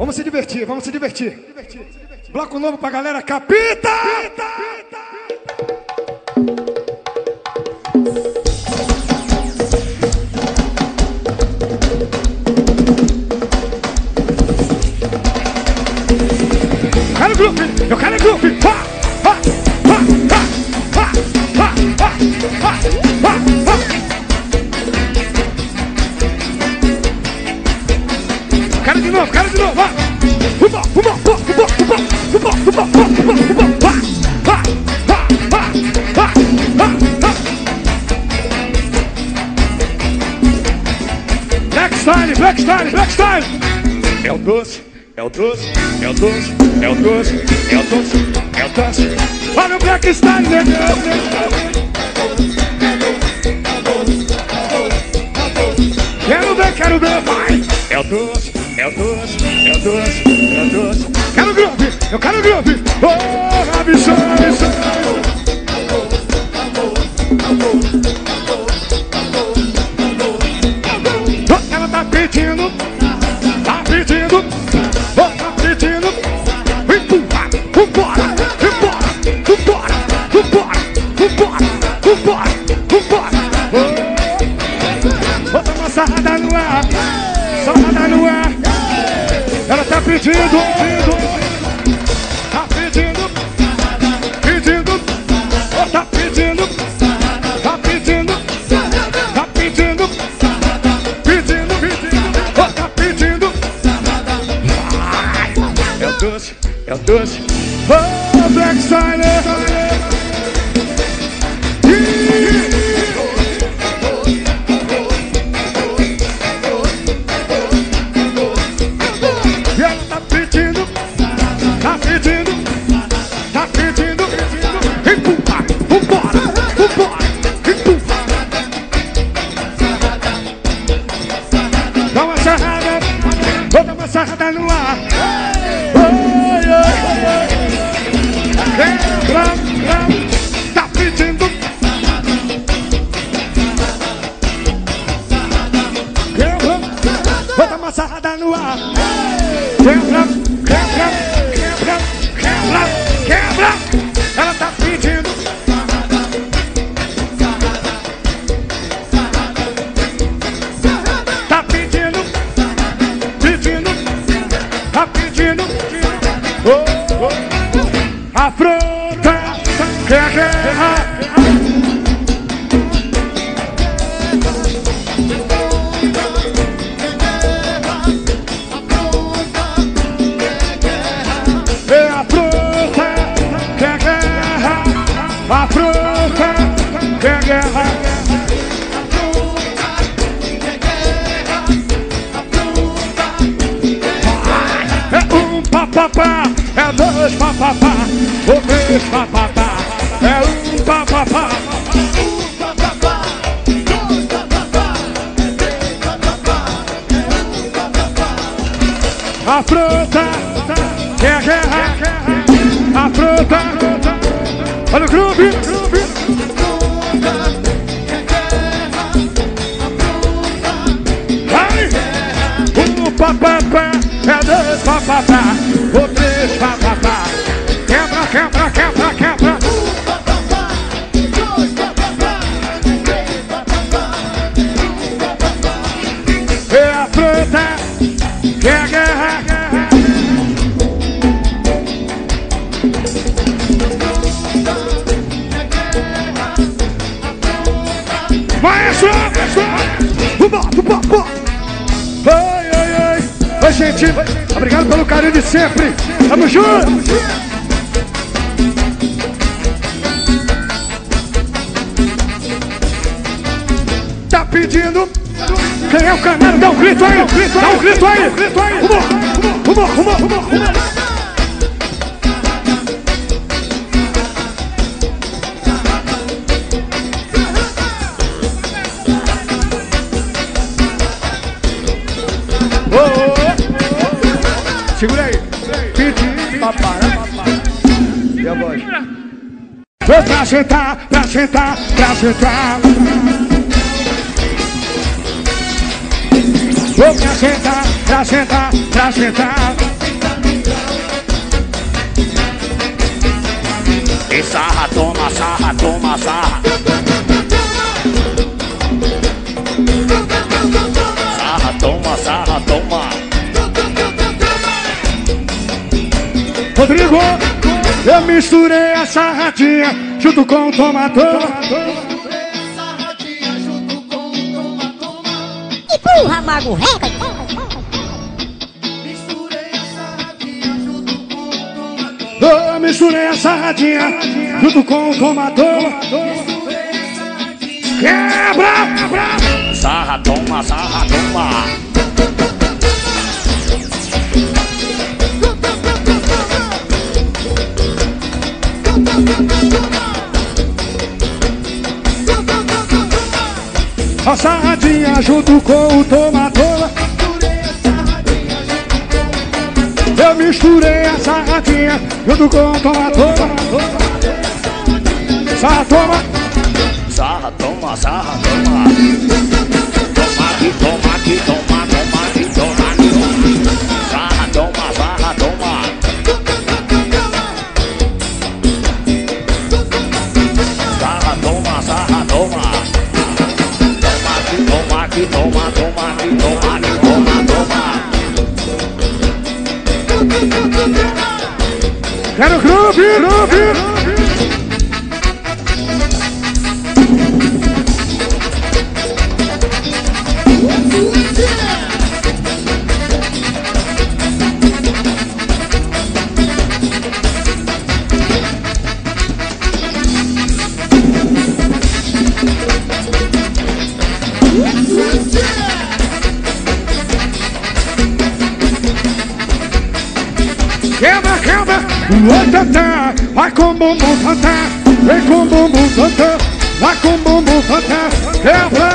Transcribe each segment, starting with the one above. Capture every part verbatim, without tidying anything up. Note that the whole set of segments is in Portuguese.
Vamos se divertir, vamos se divertir. Bloco novo pra galera, capita! Eu quero grupo, eu quero grupo. Ha, ha, ha, ha, ha, ha, ha, ha, ha. Quero de novo, quero de novo. Ha. Fumou, fumou, fumou, fumou, fumou, fumou, fumou, fumou, fumou. Ha, ha, ha, ha, ha, ha, ha. Black style, black style, black style. É o doce. É o doce, é o doce, é o doce, é o doce, é o doce. Olha o Black Style, né? Quero ver, quero ver, vai! É o doce, é o doce, é o doce, é o doce. Quero groove, eu quero groove. Oh, ambição, ambição. Ela tá pedindo, tá pedindo. Sarrada no ar, sarrada no ar. Ela tá pedindo, pedindo, tá pedindo, pedindo, oh, tá pedindo, tá pedindo, tá pedindo, pedindo, pedindo, oh, tá pedindo. É o doce, é o doce. Oh, Black Style. Sarrada no ar. Oi, oi, oi. Quebra, tá pedindo. Quebra, bota uma sarrada no ar. Quebra, quebra, quebra, quebra, quebra. Ela tá pedindo. Tá pedindo, pedindo. Tá pedindo, oh, oh. Afronta, que a guerra. É afronta, que a guerra. Afronta, que a guerra. Papapá, é dois papapá, ou três papapá, é um papapá. Um papapá, dois papapá, é três papapá, é um papapá. Afronta, que é a guerra, afronta, olha o groove, groove. Vai, um papapá, é dois papapá. O três papapá, quebra, quebra, quebra, quebra. Um papapá, dois papapá, três papapá, um papapá. É a fruta, que é a guerra, guerra. Maestro, maestro, vambora, vambora, vambora. Oi, oi, oi. Oi, gente. Obrigado pelo carinho de sempre. Tamo junto. Tá pedindo. Quem é o canário? Dá um grito aí. Dá um grito aí. Rumou, rumou, rumou, rumou, rumou. Segura aí. Pedi, papai. E a voz? Vou pra sentar, pra sentar, pra sentar. Vou pra sentar, pra sentar, pra sentar. E sarra, toma, sarra, toma, sarra. Sarra, toma, sarra, toma. Rodrigo, eu misturei a sarradinha junto com o toma-toma. Empurra, mago, rega. Eu misturei a sarradinha junto com o toma-toma. Quebra, quebra. Sarra, toma, sarra, toma. A sarradinha junto com o toma-toma. Eu misturei a sarradinha junto com o toma-toma. Sarra, toma. Sarra, toma, sarra, toma. Toma aqui, toma aqui, toma, toma aqui, toma aqui. Sarra, toma, sarra, toma. Sarra, toma, sarra, toma. Toma aqui, toma aqui, toma, toma aqui, toma aqui, toma, toma. Quero groove, groove. Quebra, quebra, o tantã, vai com bumbum tantã, vem com bumbum tantã, vai com bumbum tantã, quebra.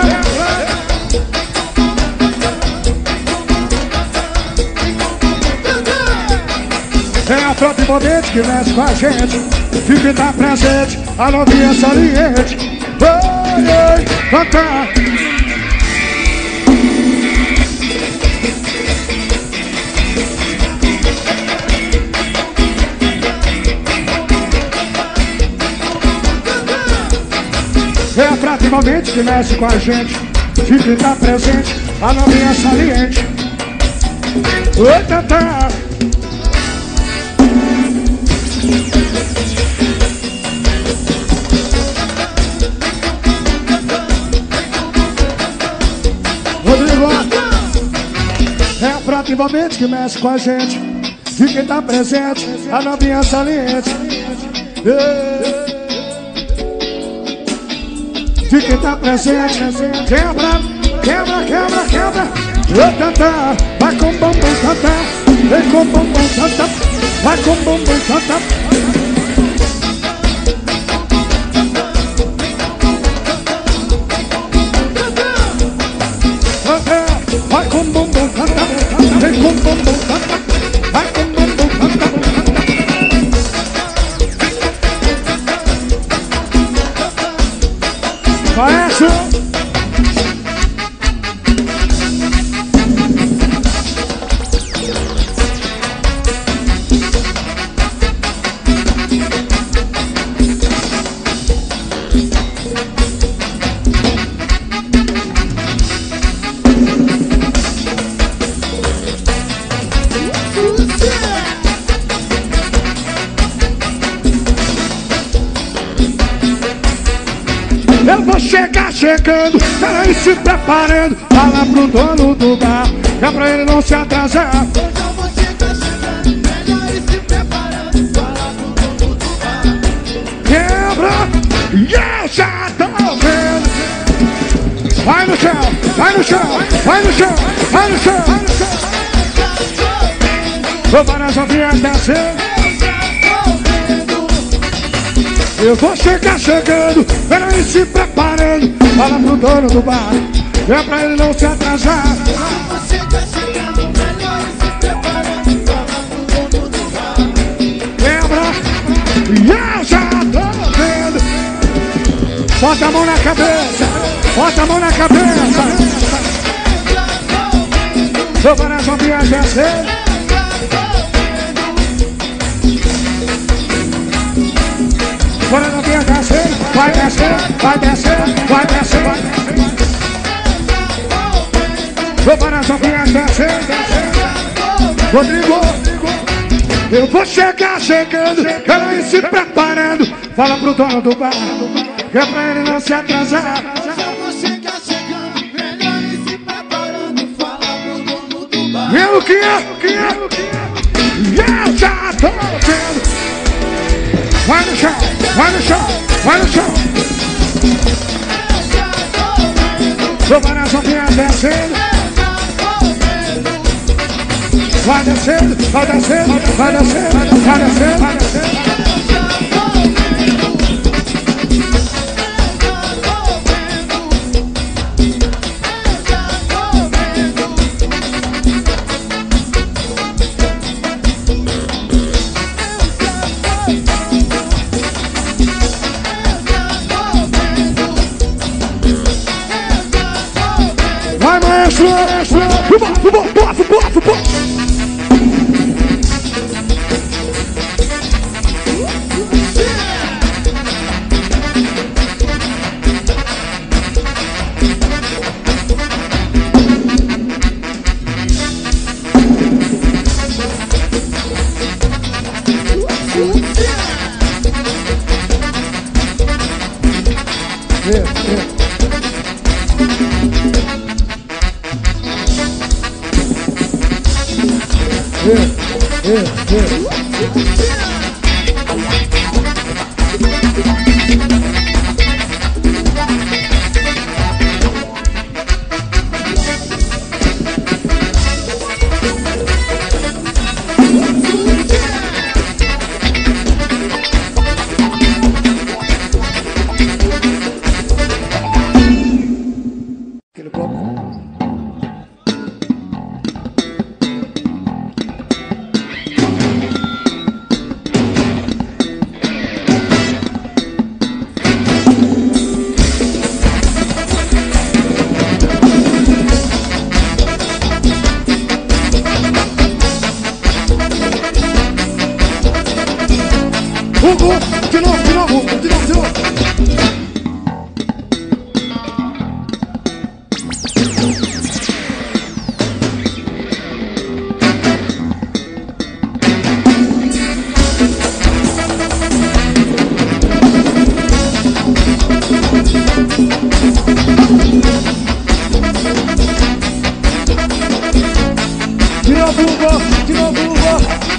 É a tropa envolvente que mexe com a gente, fica e tá presente, a novinha saliente. Oi, oi, tantã. É a prata envolvente que mexe com a gente, fica e tá presente, a novinha saliente. Oi, tantã. Rodrigo, é a prata envolvente que mexe com a gente, fica e tá presente, a novinha saliente. Ei. Fica e tá presente, quebra, quebra, quebra, quebra. Ô tantã, vai com bumbum tantã, vem com bumbum tantã, vai com bumbum tantã. Vai com bumbum tantã, vem com bumbum tantã, vai com bumbum tantã. Maestro! Eu vou chegar chegando, peraí se preparando, fala pro dono do bar, que é pra ele não se atrasar. Eu vou chegar chegando, peraí se preparando, fala pro dono do bar. Quebra, e eu já tô vendo. Vai no chão, vai no chão, vai no chão, vai no chão, vai no chão. Vou para as novinhas descendo. Eu vou chegar chegando, peraí se preparando, fala pro dono do bar, é pra ele não se atrasar. Eu vou chegar chegando, peraí se preparando, fala pro dono do bar. Quebra, e eu já tô vendo. Bota a mão na cabeça, bota a mão na cabeça. Vou para as novinhas descer. Para as novinhas descer. Vai descer, vai descer, vai descer, vai descer. Vou para as novinhas descer. Rodrigo, eu vou chegar chegando, ela ir se preparando. Fala pro dono do bar, que é pra ele não se atrasar. Eu que é, o que é, o que é. Eu já tô vendo. Vai no chão, vai no chão, vai no chão. Vou para as novinhas descendo. Vai descendo, vai descendo, vai descendo, vai descendo, vai descendo. Vai, maestro, maestro. Fuba, fuba, fuba, fuba, fuba. Aquele copo. Hugo, de novo, de novo, de novo, de novo. De novo, Hugo, de novo, Hugo.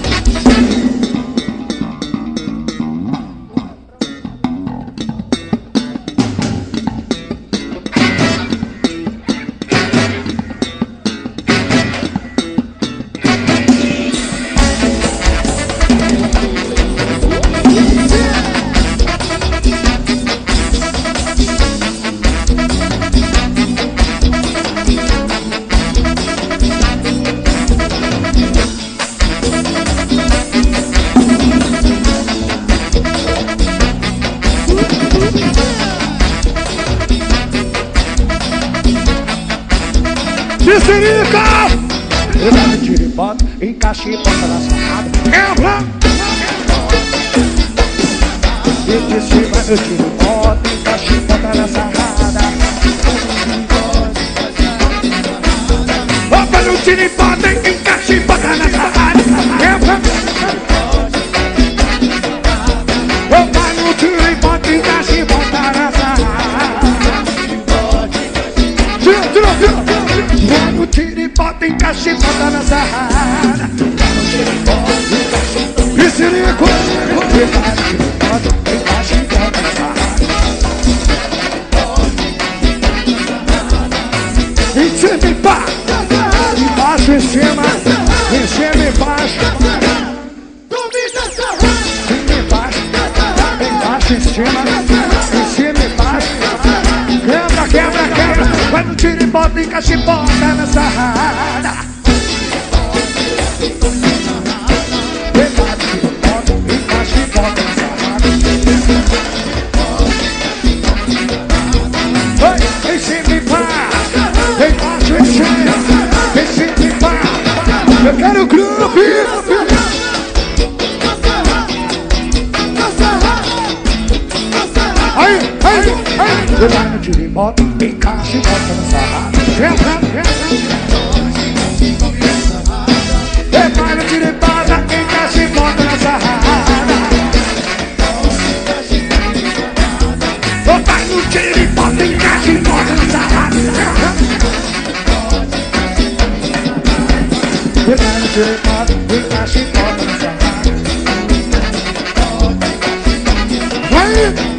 Mexerica! Eu dava tiro e bota, encaixe e bota na sarrada. Quebra! E de cima eu tiro e bota, encaixe e bota na sarrada. Opa, no tiro e bota, encaixe e bota na sarrada. Quebra! Opa, no tiro e bota, encaixe e bota na sarrada. Tira, tira, tira! Vamos tira e bota, encaixa e bota na sarrada. Mexerico! Encaixa e bota na sarrada. Em cima e baixo, embaixo em cima, em cima e baixo. Embaixo, embaixo em cima, em cima e baixo. Quebra, quebra, quebra. Vai no tiro e bota, encaixa e bota na sarrada. Encaixa e bota na sarrada. Oi, em cima e baixo, embaixo em cima, em cima e baixo. Eu quero grupo. Aí, aí, aí. Eu vai no tiro e bota, encaixa e bota na sarrada. Entra, entra. Eu vai no tiro e bota, encaixa e bota na sarrada. Eu vai no tiro e bota, encaixa e bota na sarrada. Eu vai no tiro e bota, encaixa e bota na sarrada. Vai!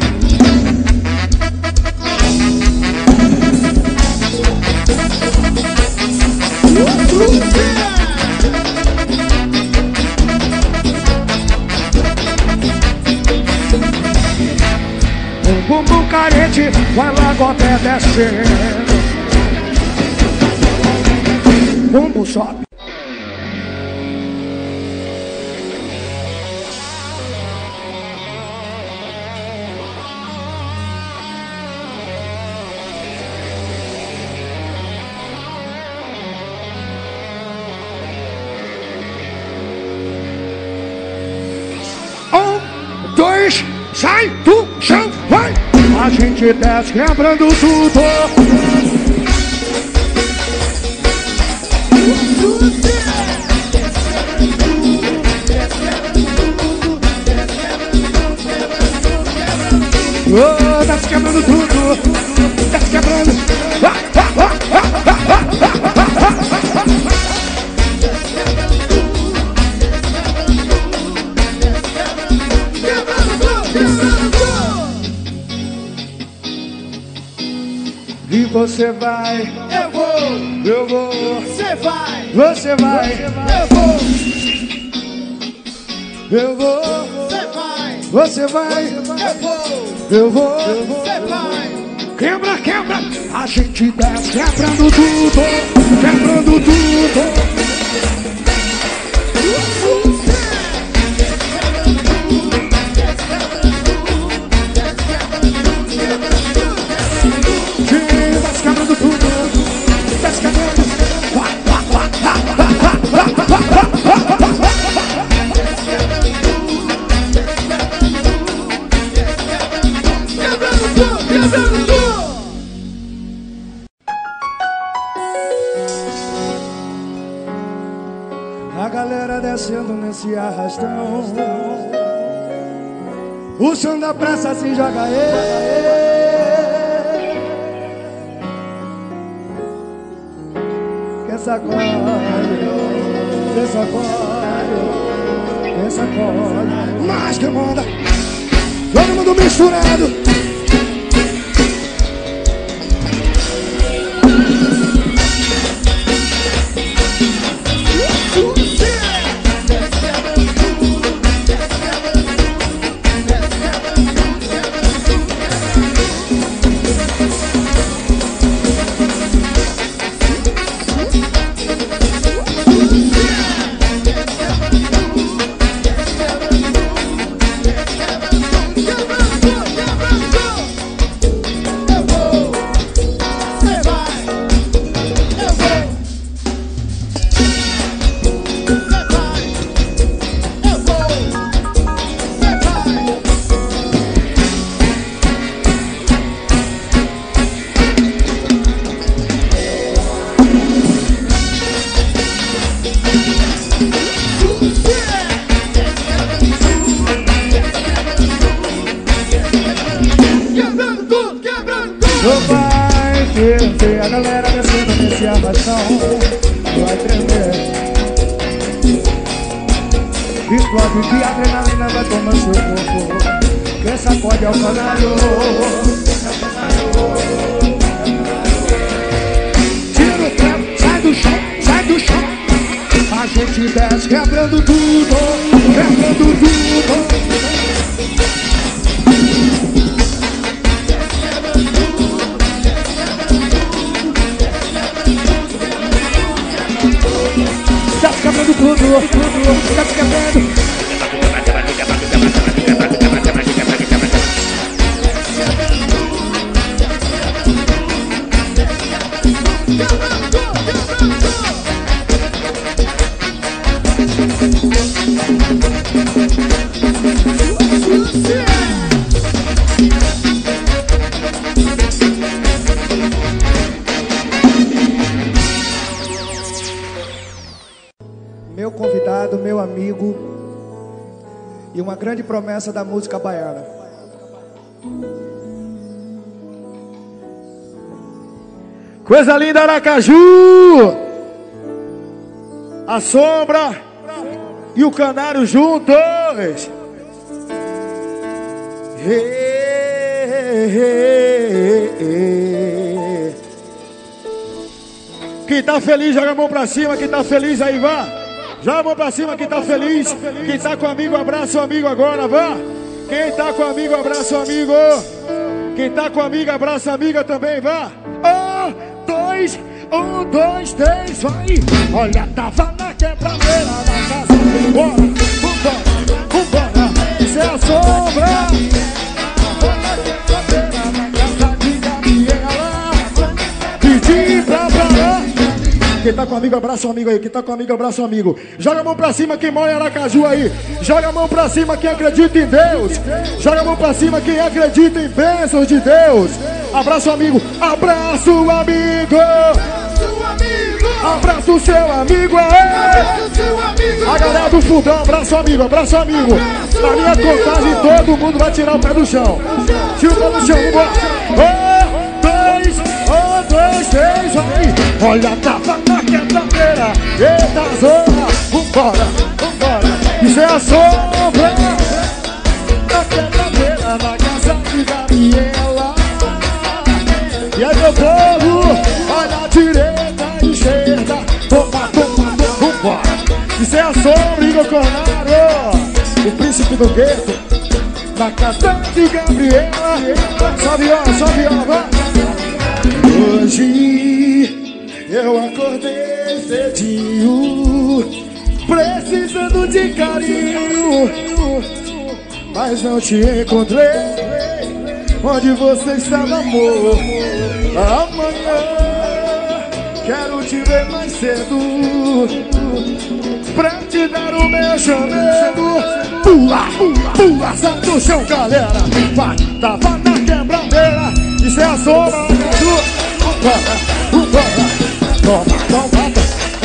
Um bumbum carente vai logo até descendo. Bumbum sobe. Um, dois, sai do chão, vai! A gente desce quebrando tudo. Oh, desce quebrando tudo. Desce quebrando. Ah, ah, ah, ah, ah, ah, ah, ah. E você vai, Eu vou, eu vou, você vai, você vai, eu vou, eu vou, você vai, você vai, eu vou, eu vou, você vai. quebra, quebra, a gente desce quebrando tudo, quebrando tudo. Desce quebrando tudo, desce quebrando. A galera descendo nesse arrastão, o som da praça se joga aí. Quer sacode, quer sacode, quer sacode, mas que manda, todo mundo misturado. Vai ferver, a galera descendo nesse arrastão, vai tremer. Explode que a adrenalina vai tomar seu corpo. Quem sacode é o canário. Tira o pé, sai do chão, sai do chão. A gente desce quebrando tudo, quebrando tudo. Desce quebrando tudo, tudo, desce quebrando. do meu amigo e uma grande promessa da música baiana. Coisa linda, Aracaju! A Sombra e o Canário juntos. Quem tá feliz, joga a mão pra cima. Quem tá feliz aí, vá. Joga a mão pra cima, quem tá feliz. Quem tá com amigo, abraça o amigo agora, vá. Quem tá com amigo, abraça o amigo. Quem tá com amiga, abraça a amiga também, vá. Um, dois, um, dois, três, vai. Olha, tava na quebradeira da casa. Vambora, vambora, vambora. Isso é a Sombra. Pedi pra parar. Quem tá com amigo, abraça um amigo aí. Quem tá com amigo, abraça um amigo. Joga a mão pra cima quem mora em Aracaju aí. Joga a mão pra cima quem acredita em Deus. Joga a mão pra cima quem acredita em bênçãos de Deus. Abraça o amigo. Abraça o amigo. Abraça o seu amigo aí. A galera do fundão, abraça o amigo, abraça o amigo. Na minha contagem todo mundo vai tirar o pé do chão. Tira o pé do chão, vambora. Um, dois, três, vai. Olha, tava na quebradeira. Eita, zona. Vambora, vambora. Isso é a Sombra. Na quebradeira, na casa de Gabriela. E aí, meu povo, olha a direita e esquerda. Toma, toma, toma, vambora. Isso é a Sombra, Igor Cornaro. O príncipe do gueto. Na casa de Gabriela. Só viola, só viola, vai. Hoje eu acordei cedinho, precisando de carinho, mas não te encontrei. Onde você estava, amor? Amanhã quero te ver mais cedo, pra te dar o meu chamego. Pula, pula, pula, sai do chão, galera. Vai, tava na quebradeira. Isso é a Sombra. Toma, toma, toma.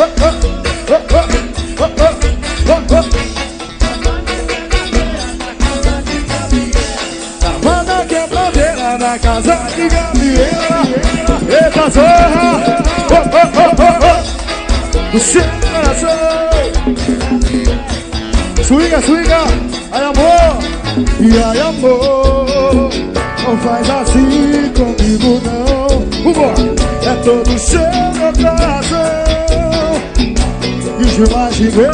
Tava na quebradeira, na casa de Gabriela. Eita, zorra. Do seu coração. Swinga, swinga. Ai, amor. E ai, amor. Não faz assim comigo, não. Vambora. É todo seu meu coração. E te imaginei.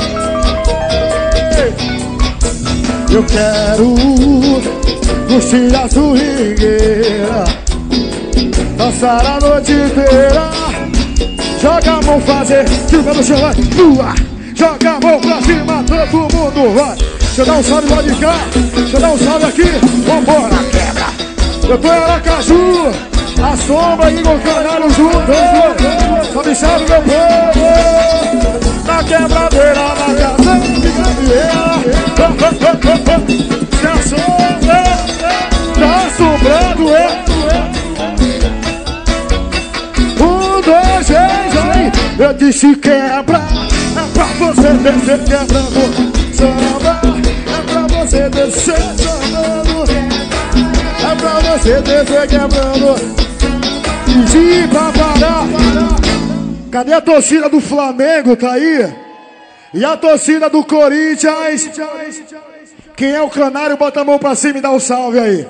Eu quero curtir a swingueira, dançar a noite inteira. Joga a mão, fazer, tira no chão, vai. Pula. Joga a mão pra cima, todo mundo vai. Deixa eu dar um salve lá de cá. Deixa eu dar um salve aqui. Vambora, quebra. Eu tô em Aracaju. A Sombra e o Canário juntos. Salve, salve, meu povo. Na quebradeira, na casa de Gabriela. Se a Sombra tá assombrando, é. Um, dois, três, aí. Eu disse quebra. É pra você descer quebrando. Samba. É pra você descer sambando. É pra você descer quebrando. Pedi pra parar. Cadê a torcida do Flamengo? Tá aí? E a torcida do Corinthians? Quem é o Canário? Bota a mão pra cima e dá um salve aí.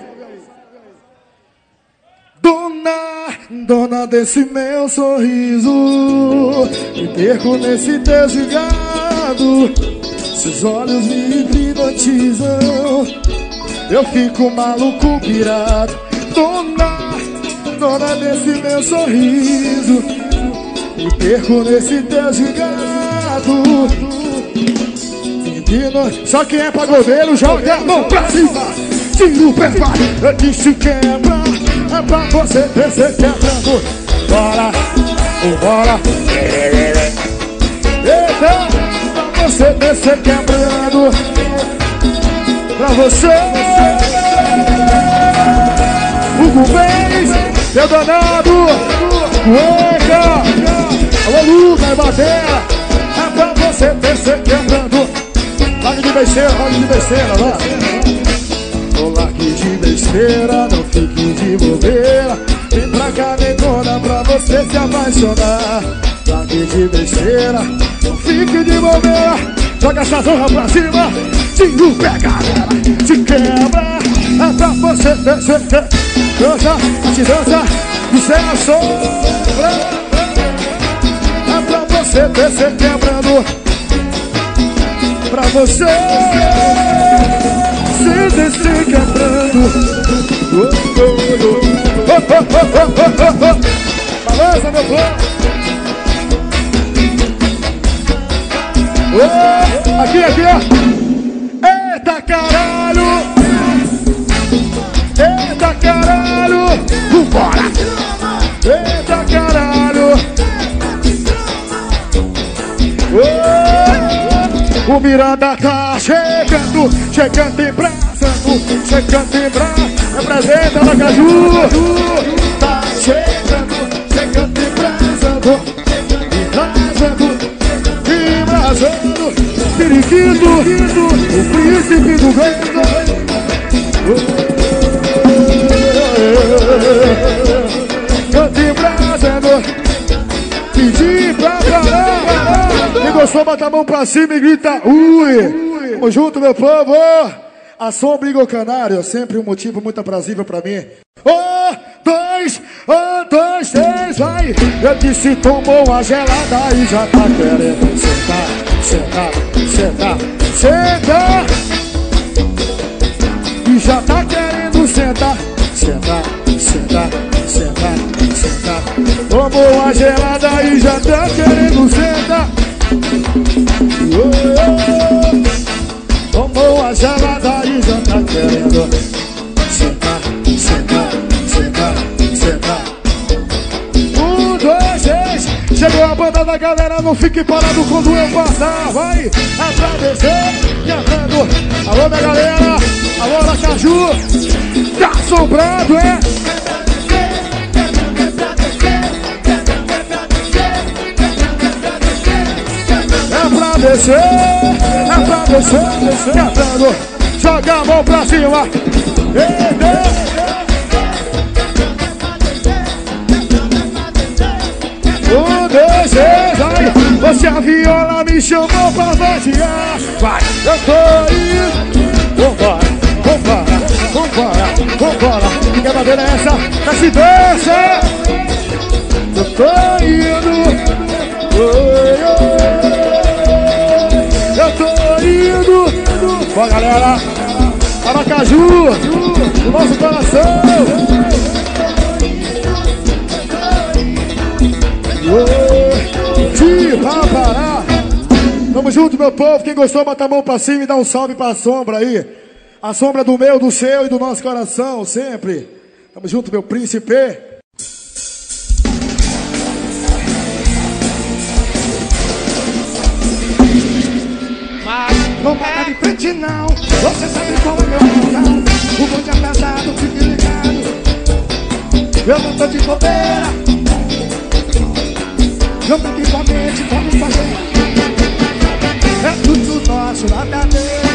Dona, dona desse meu sorriso, me perco nesse teu gigado. Seus olhos me hipnotizam, eu fico maluco, pirado. Dona, dona desse meu sorriso, me perco nesse teu gigado. Só quem é pagodeiro joga a mão pra cima, tira o pé, vai. Eu disse quebra, é pra você descer quebrando. Bora, bora. Eita, pra você descer quebrando. Pra você, Hugo Mendes, seu danado, Cueca. Alô, Lucas, Batera. É pra você você descer quebrando. Largue de besteira, largue de besteira, vai. Ô, largue de besteira, não fique de bobeira. Vem pra cá, negona, pra você se apaixonar. Largue de besteira, não fique de bobeira. Joga essa zorra pra cima, tiro pega ela, te quebra. É pra você descer, dança, te dança, e sem a sombra. É pra você descer quebrando. Pra você se descer quebrando. Balança, meu povo. Aqui, aqui, ó. Eita caralho. Eita caralho. Vambora. Eita caralho. O Miranda tá chegando, chegando em braçando, chegando em braço. Representa Aracaju. Tá chegando, chegando em braçando, embrasando, embrasando. Periquito, o príncipe do vento. Canta embrasando, pedi pra parar. Quem gostou, bota a mão pra cima e grita ui. Tamo junto, meu povo. A sombra Igor Canário, sempre um motivo muito aprazível pra mim. Um, dois, um, dois, três, vai. Eu disse, tomou uma gelada e já tá querendo sentar, sentar, sentar, sentar. E já tá querendo sentar, sentar, sentar, sentar, sentar. Tomou uma gelada e já tá querendo sentar. Tomou a gelada e já tá querendo sentar, sentar, sentar, sentar. Um, dois, três. Chegou a banda da galera, não fique parado quando eu passar. Vai, atraveser, quebrando. Alô, minha galera, alô, Aracaju. Tá assombrado, é? É pra descer, é pra descer, descer, quebrando. Joga a mão pra cima. Um, dois, três, vai. Você a viola me chamou pra vaziar. Vai, eu tô indo. Vambora, vambora, vambora, vambora. Quer bater nessa? Desce, dança. Eu tô indo. Oi, oi. Eu tô indo. Boa, galera. Aracaju, o nosso coração. De Papará. Tamo junto, meu povo. Quem gostou, bota a mão pra cima e dá um salve pra sombra aí. A sombra do meu, do seu e do nosso coração, sempre. Tamo junto, meu príncipe. Não bata de frente não, você sabe qual é meu botão. O bonde é pesado, fique ligado. Eu não tô de bobeira. Não fique com a mente, vamos fazer. É tudo nosso, nada dele.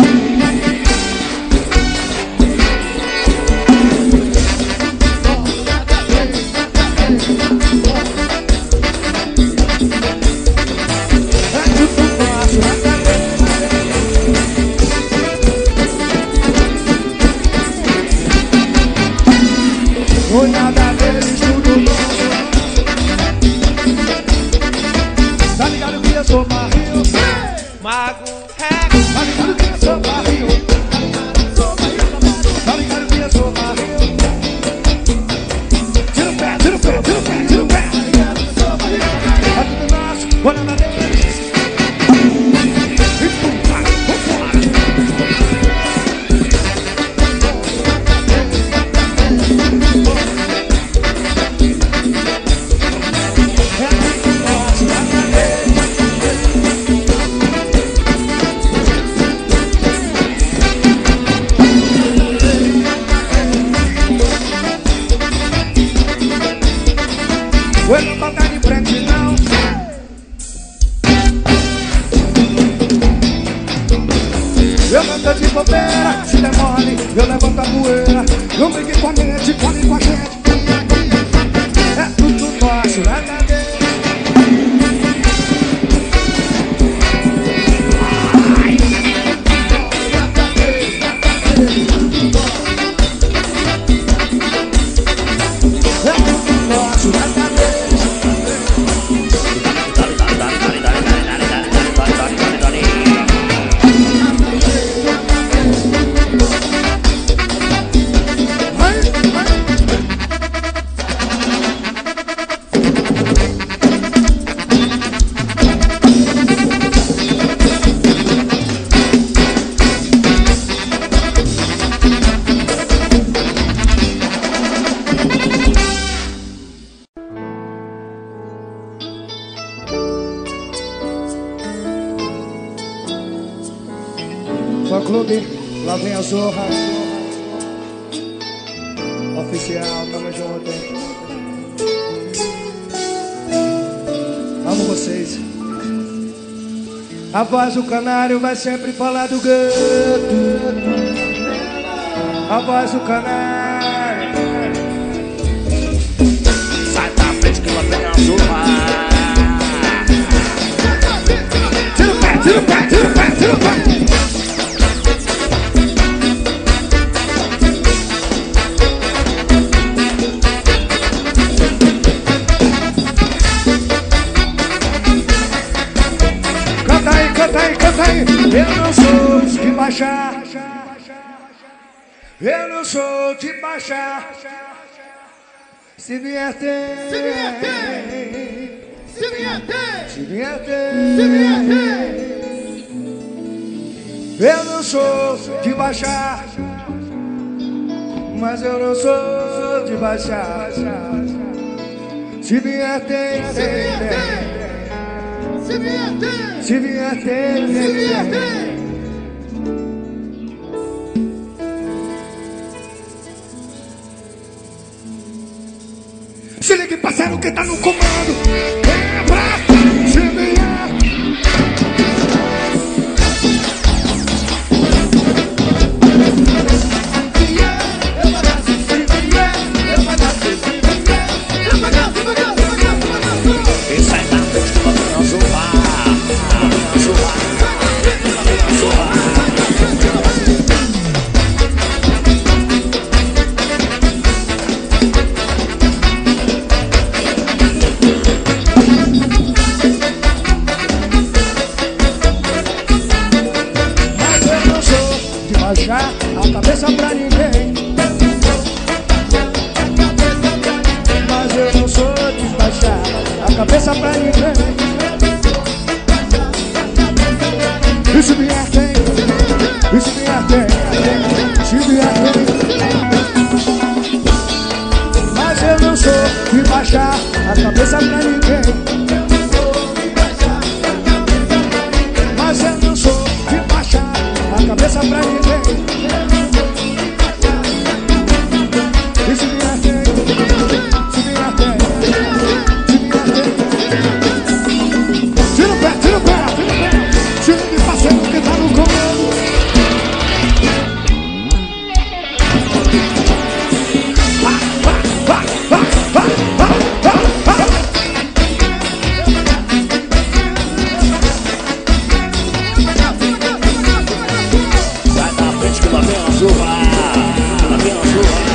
É tudo nosso, nada dele. Foi nada deles, tudo nosso. Tá ligado que eu sou barril? Mago, rego. Tá ligado que eu sou barril? Tá ligado que eu sou barril? Tira o pé, tira o pé, tira o pé, tira o pé. Tá ligado que eu sou barril? É tudo nosso, foi nada deles. E pum, vai, vambora. Eu não bota de frente não. eu levanto a poeira. Não brinque com a mente, come com a gente. É tudo nosso, nada a ver. Fã Clube, lá vem a Zorra. Oficial, tamo junto. Amo vocês. A voz do canário vai sempre falar do gato. A voz do canário. Sai da frente que lá vem a Zorra. Tira o pé, tira o pé, tira o pé, tira o pé. Eu não sou de baixar, eu não sou de baixar. Se vier tem, Se vier tem, se vier tem, se vier se vier tem. tem. Eu não sou de baixar, mas eu não sou de baixar. Se vier tem, Se vier tem, tem, se vier tem. se vier tem, Se vier tem. tem. Se ligue, parceiro, que tá no comando. Quebra, se vier. E sai da frente que lá vem a Zorra. Lá vem a Zorra. Lá vem a Zorra. Mas eu não sou de baixar a cabeça pra ninguém. Mas eu não sou de baixar a cabeça pra ninguém. E se vier tem, e se vier tem, se vier tem. Mas eu não sou de baixar a cabeça pra ninguém. Mas eu não sou de baixar a cabeça pra ninguém. E se vier tem, se vier tem, se vier tem. Tira o pé, tira o pé, tira o pé. Tira de parceiro que tá no comando. Vá, vá, vá, vá, vá, vá, vá, vá. Sai da frente que lá vem a Zorra. Lá vem a Zorra.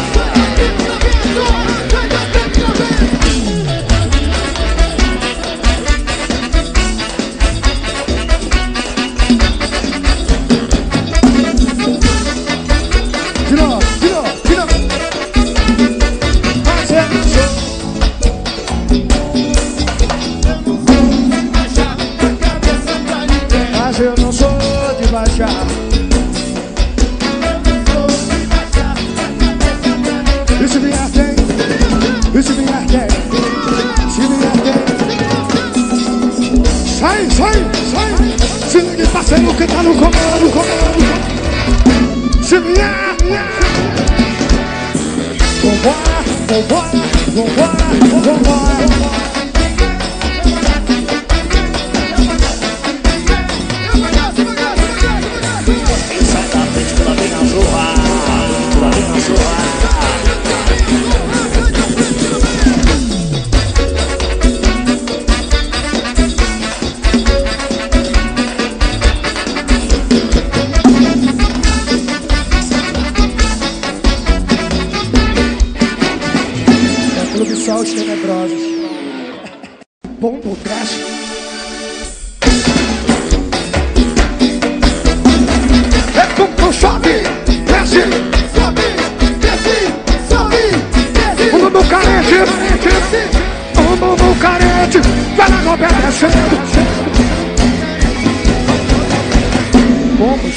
De novo, de novo, de novo. Mas eu não sou. Mas eu não sou de baixar. E se vier tem, e se vier tem, se vier tem. Sai, sai, sai. Se ligue, parceiro, que tá no comando, comando. Se vier, vambora, vambora, vambora, vambora. E sai da frente que lá vem a Zorra.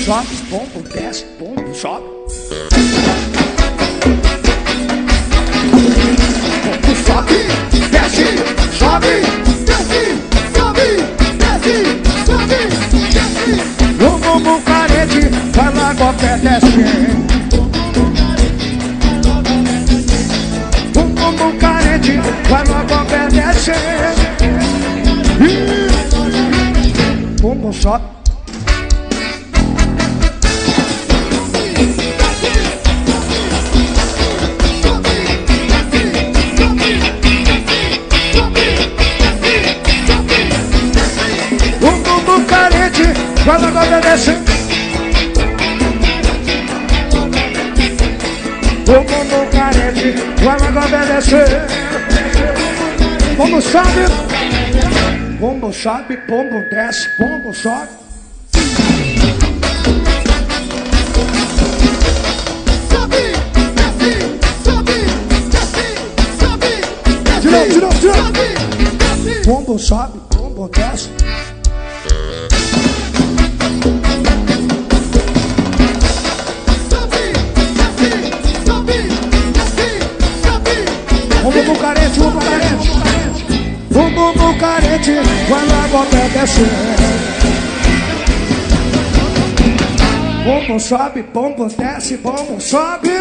sobe, pombo, desce, pombo, sobe. Pombo, sobe, desce, sobe, desce, sobe, desce, sobe, desce. O bumbum carente vai lá com o pé descendo. O bumbum carente vai lá com o pé descendo. Bumbum sobe. Vai logo obedecer. O bumbum carente vai logo obedecer. Pombo sobe, pombo sobe, pombo desce, pombo sobe. Sobe, desce, sobe, desce, sobe, desce. De novo, de novo, de novo. Pombo sobe, pombo desce. O bumbum carente, o bumbum carente, o bumbum carente vai lá com o pé descendo. Bumbum sobe, bumbum desce, bumbum sobe.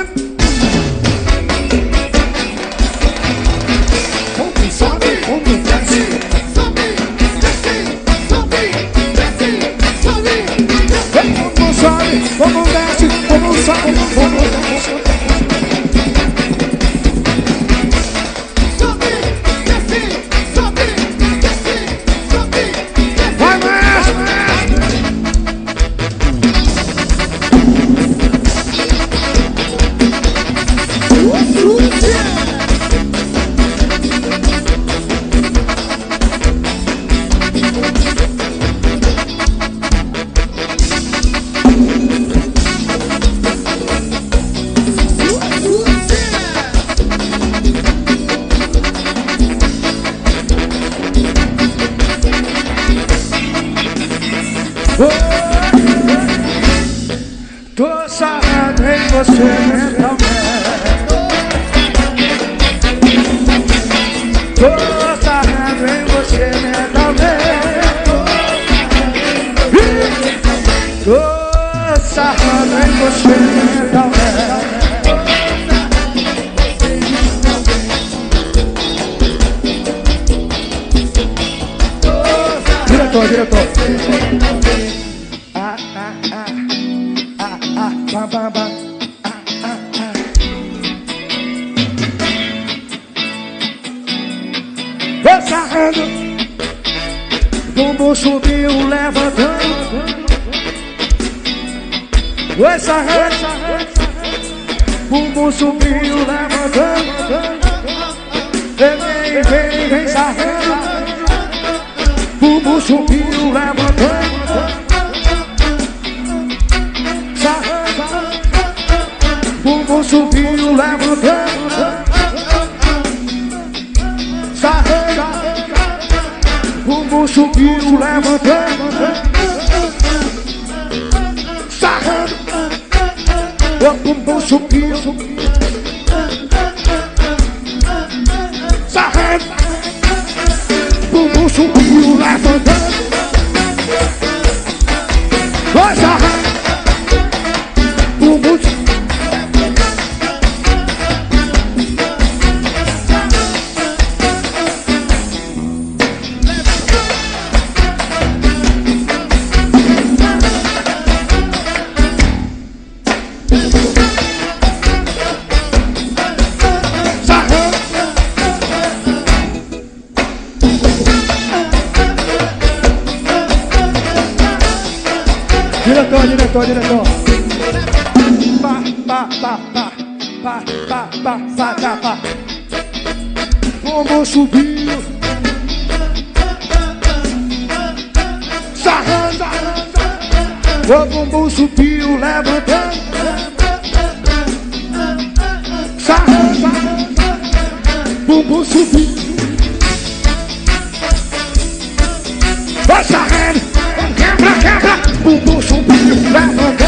Bumbum sobe, bumbum desce. Sobe, desce, sobe, desce, sobe, desce. Bumbum sobe, bumbum desce, bumbum sobe, bumbum desce. Tô sarrado em você mentalmente. Tô sarrado em você mentalmente. Tô sarrado em você mentalmente. Diretor, diretor. Ah, ah, ah. Ah, ah, ba, ba, ba. Ah, ah, ah. Vou sarrando, bumbum subiu, levantando. Vou sarrando, bumbum subiu, levantando. Vem, vem, vem sarrando, bumbum subiu, levantando. Bumbum subiu, levantando. Sarrando. Bumbum subiu, levantando. Sarrando. O bumbum subiu. Sarrando. Bumbum subiu, levantando. Vai sarrando. Bumbum subiu. Diretor, diretor, diretor. Pa, pa, pa, pa, pa, pa, pa, pa, pa, pa. Bumbum subiu. Sarrando. O bumbum subiu, levantando. Sarrando. Bumbum subiu. Vai sarrando. Quebra, quebra. Bumbum subiu, levantando.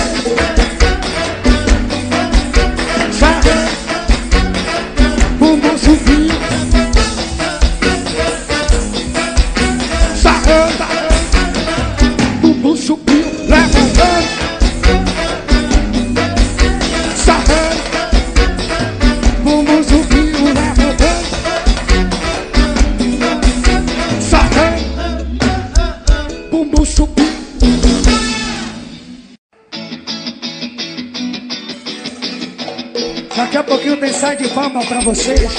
salve de palma pra vocês.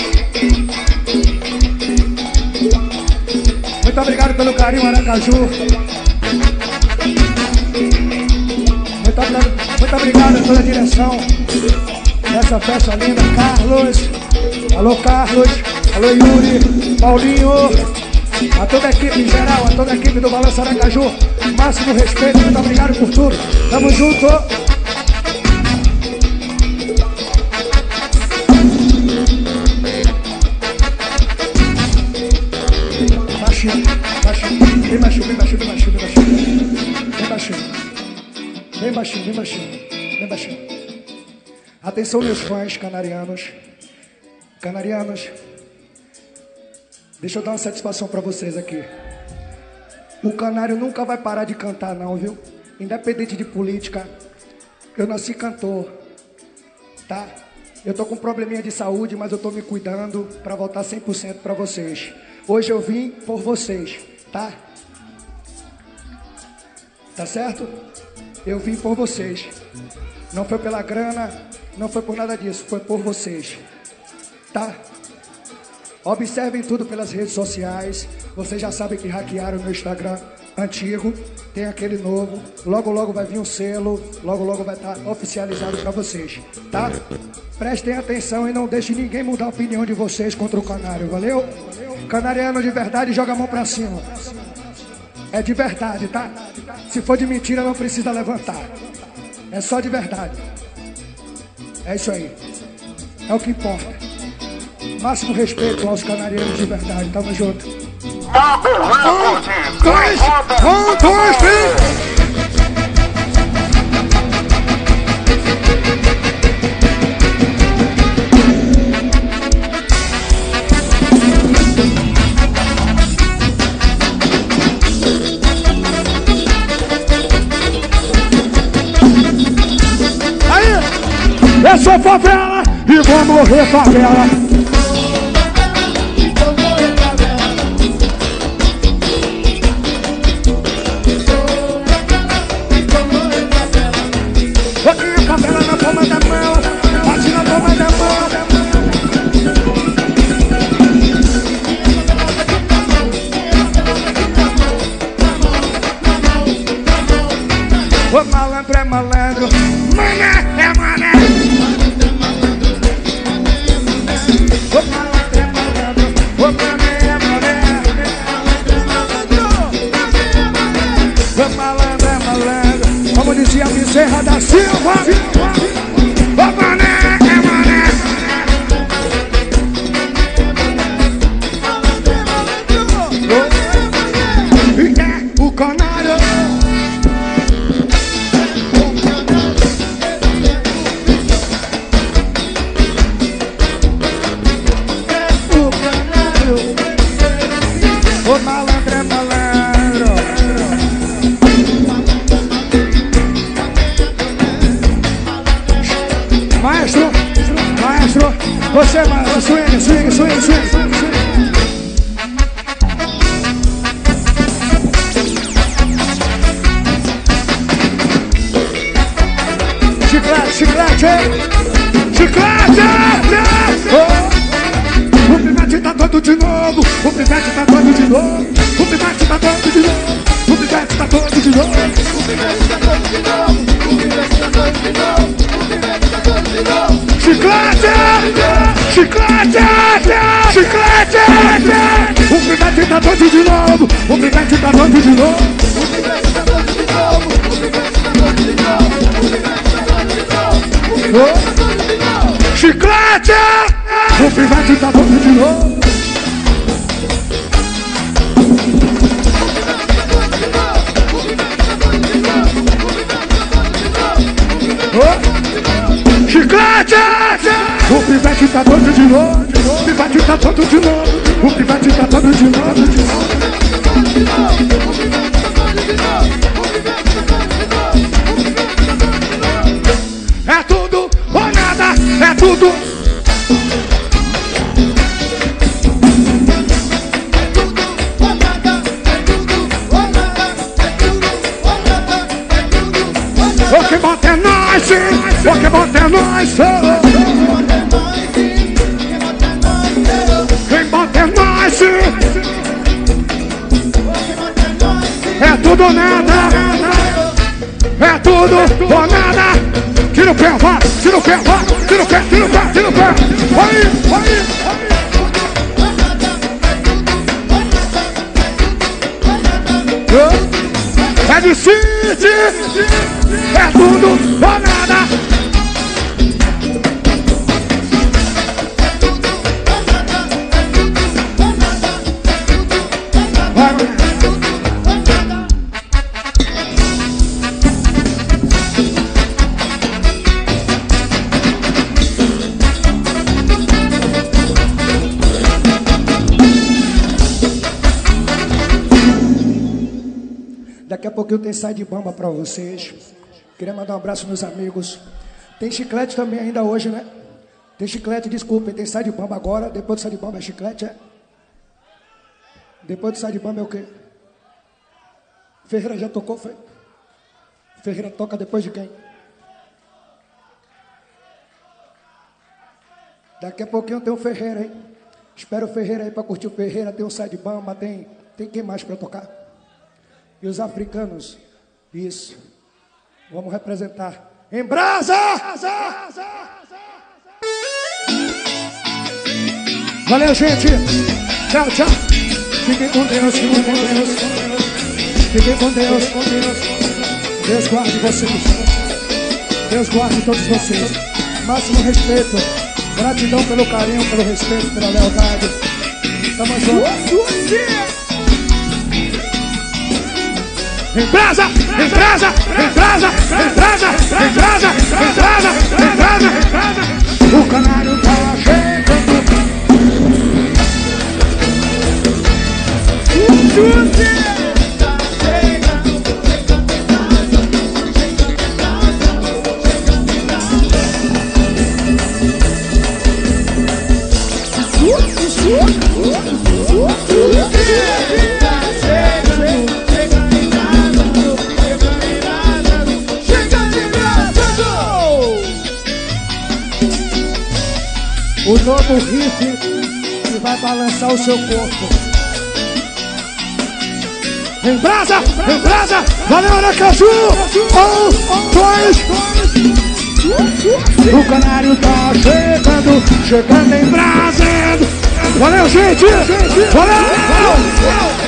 Muito obrigado pelo carinho, Aracaju. Muito obrigado, muito obrigado pela direção dessa festa linda. Carlos, alô Carlos, alô Yuri, Paulinho, a toda a equipe em geral, a toda a equipe do Balanço Aracaju. Máximo respeito, muito obrigado por tudo. Tamo junto. Baixinho, baixinho, bem baixinho, bem baixinho, bem baixinho, bem baixinho. Bem baixinho. Bem baixinho, bem baixinho, bem baixinho. Atenção, meus fãs canarianos. Canarianos, deixa eu dar uma satisfação pra vocês aqui. O canário nunca vai parar de cantar não, viu? Independente de política. Eu nasci cantor, tá? Eu tô com um probleminha de saúde, mas eu tô me cuidando pra voltar cem por cento pra vocês. Hoje eu vim por vocês, tá? Tá certo? Eu vim por vocês. Não foi pela grana, não foi por nada disso, foi por vocês. Tá? Observem tudo pelas redes sociais. Vocês já sabem que hackearam o meu Instagram antigo. Tem aquele novo. Logo, logo vai vir um selo. Logo, logo vai estar oficializado pra vocês. Tá? Prestem atenção e não deixem ninguém mudar a opinião de vocês contra o canário. Valeu? Canariano de verdade, joga a mão pra cima. É de verdade, tá? Se for de mentira, não precisa levantar. É só de verdade. É isso aí. É o que importa. Máximo respeito aos canarianos de verdade. Tamo junto. Um, dois, um, dois, três. Eu sou favela e vou morrer favela. Eu tenho favela na palma da mão, bate na palma da mão. O malandro é malandro, mané é mané. Como dizia Bezerra da Silva, o mané é mané. E é o canário. O canário. O malandro é malandro. Maestro, maestro, você maestro, swing, swing, swing, swing, swing. Chiclete, chiclete, chiclete! Oh. O pivete tá todo de novo, o pivete tá todo de novo, o pivete tá todo de novo, o pivete tá todo de novo, o pivete tá todo de novo, o pivete tá todo de novo. Chiclete! Chiclete! Chiclete! O pivete tá todo de novo! O pivete tá todo de novo! O pivete tá todo de novo! O pivete tá todo de novo! O pivete tá todo de novo! O pivete tá todo de novo! Chiclete! O pivete tá todo de novo! Chiclete! O pivete tá todo de novo, o pivete tá todo de novo, o pivete tá todo de novo, de novo. É tudo ou nada, é tudo. O que bota é nós, o que bota é nós. sim. É tudo ou nada. É tudo ou nada. Tira o pé, vai. Tira o pé, vai. Tira o pé, tira o pé, tira o pé. Vai, vai, vai. É de City. É tudo ou nada. Daqui a pouquinho tem sai de bamba pra vocês. Queria mandar um abraço meus amigos. Tem chiclete também ainda hoje, né? Tem chiclete, desculpem, tem sai de bamba agora. Depois do sai de bamba é chiclete, é? Depois do sai de bamba é o quê? Ferreira já tocou, foi? Ferreira toca depois de quem? Daqui a pouquinho tem o Ferreira, hein? Espero o Ferreira aí pra curtir o Ferreira. Tem o sai de bamba, tem, tem quem mais pra tocar? E os africanos, isso, vamos representar em brasa! Valeu, gente! Tchau, tchau! Fiquem com Deus, fiquem com Deus, fiquem com Deus, com Deus. Deus guarde vocês, Deus guarde todos vocês. Máximo respeito, gratidão pelo carinho, pelo respeito, pela lealdade. Tamo junto! Em brasa, em brasa, em brasa, em brasa, em brasa, em brasa, em brasa, em brasa. O canário tá chegando. O novo riff que vai balançar o seu corpo. Em brasa, em brasa, valeu Aracaju! Um, dois. O canário tá chegando, chegando em brasa. Valeu, gente! Valeu!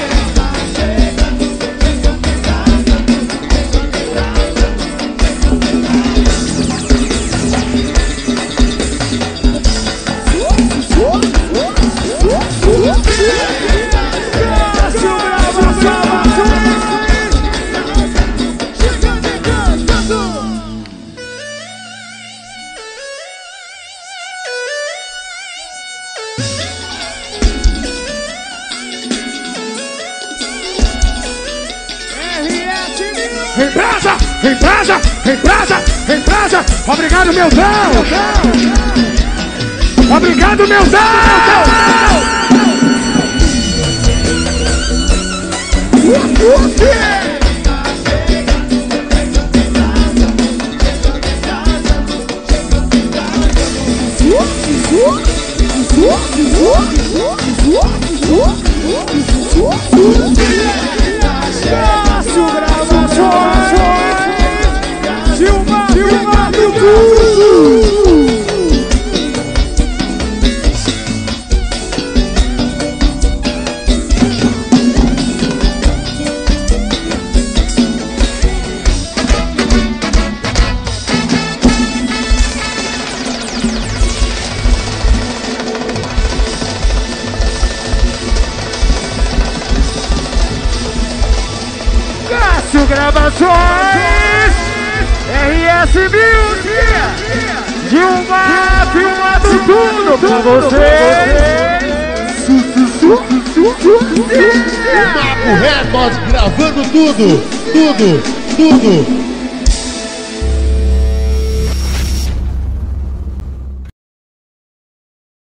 Em brasa, em brasa, em brasa, em brasa. Obrigado, meu Deus. Obrigado, meu Deus. Gravações R S Music Gilmar filmando tudo pra vocês. Marco Records gravando tudo, tudo, tudo.